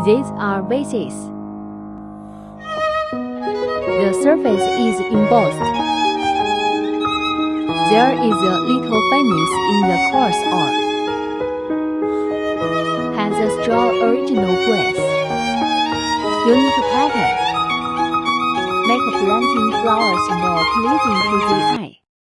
These are vases. The surface is embossed. There is a little finish in the coarse art. Has a strong original grace. Unique pattern. Make planting flowers more pleasing to the eye.